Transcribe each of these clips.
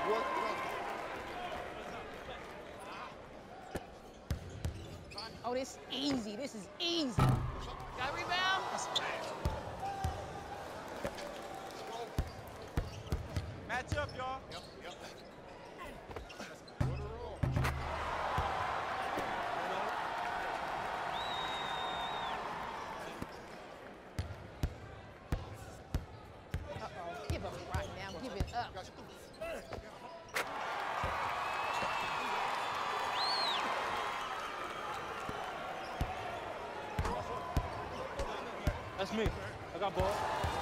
Oh, this is easy. This is easy. Got a rebound? Match up, y'all. Yep. Uh-oh. Give up right now. Give it up. That's me. I got ball.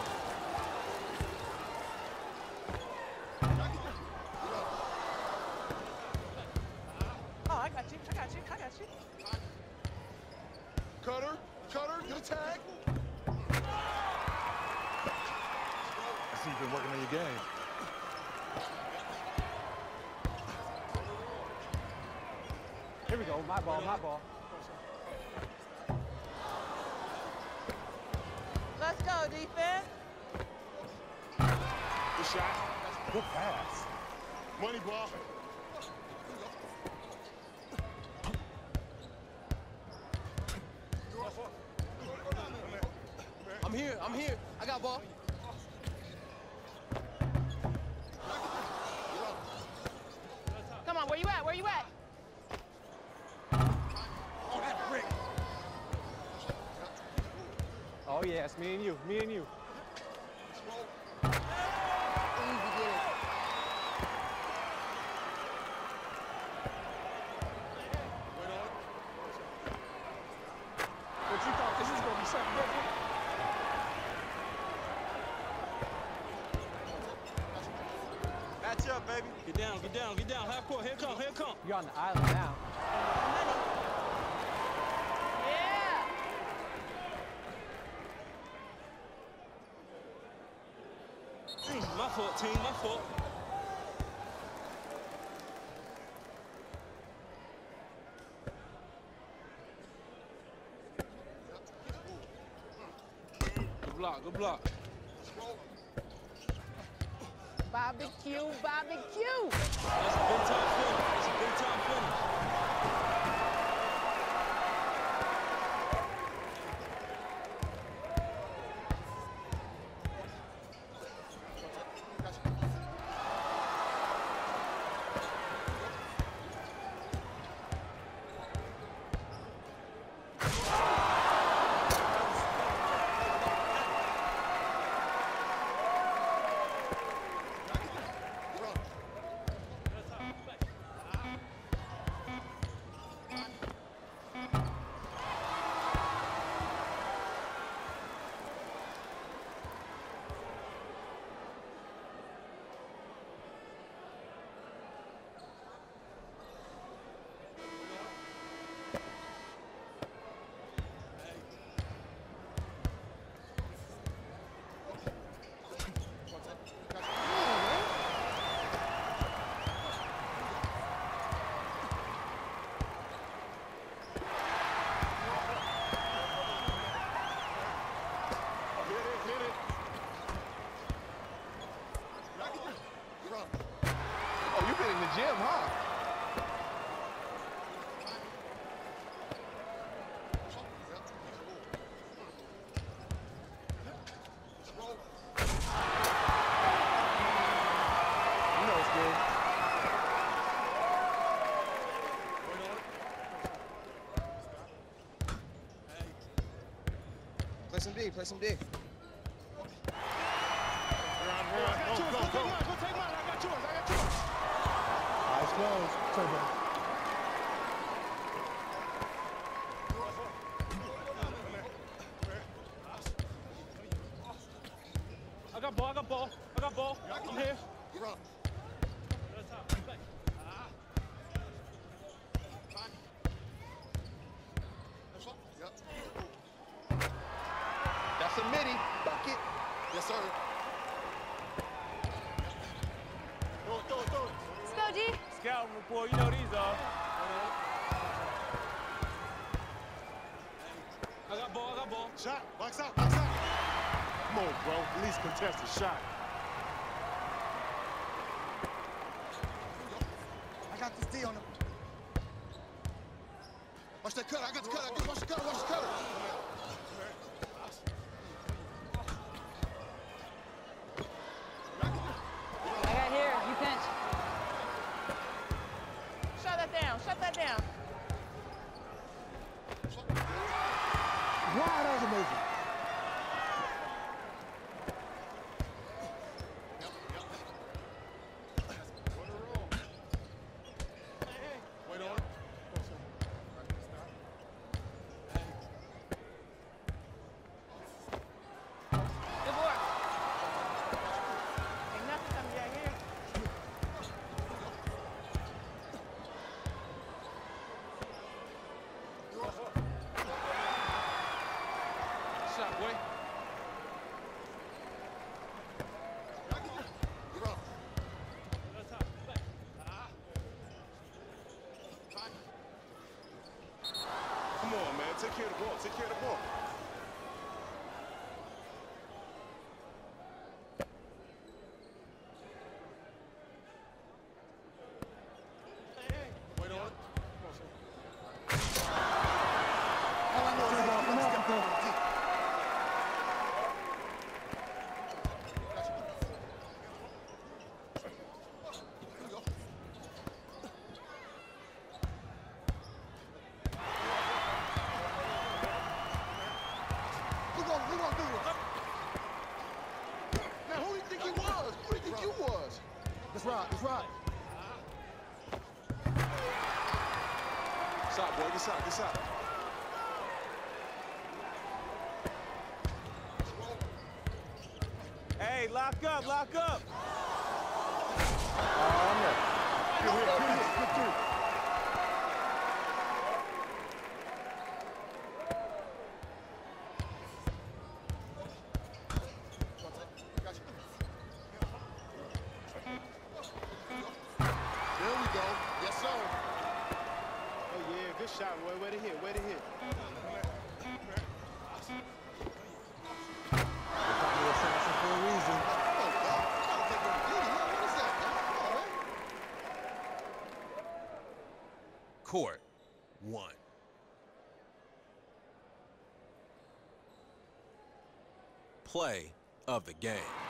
Oh, I got you. Cutter, get a tag. I see you've been working on your game. Here we go. My ball. Let's go, defense. Good shot. Good pass. Money ball. I'm here. I got ball. Come on, where you at? Oh, that brick. Oh, yeah, it's me and you. Easy, get it. What you thought this was going to be something different? Match up, baby. Get down. Half court. Here come. You're on the island now. Yeah. My fault, team. My fault. Good block. Barbecue. That's a big time finish. Oh, you've been in the gym, huh? You know it's good. Play some D. Go take mine. I got yours. Eyes closed. Turbo. I got ball. I'm here. That's a midi. Bucket. Yes, sir. Throw it. Let's go, D. Scouting report, you know these are. I got ball. Shot. Box out. Come on, bro. At least contest a shot. I got this D on him. Watch that cutter. I got the cutter. Watch the cutter. Watch the cutter. I got here. You pinch. Shut that down. Shut that down. Wow, that was amazing. Good work. Ain't nothing coming down here. Shot, boy. Come on, man. Take care of the ball. Take care of the ball. Wait on it. All I know is I got to step on the D. We're gonna do this. Now, who do you think he was? Who do you think you was? That's right. That's right. Shot, boy. Get shot. Get shot. Hey, lock up, lock up. Good hit. Good hit. Good too. There we go. Yes, sir. Oh, yeah. Good shot, boy. Way to hit. Way to hit. They caught me assassin for a reason. Come on, dog. You gotta take one beauty, man. What is that, man? Come on, man. Court 1. Play of the game.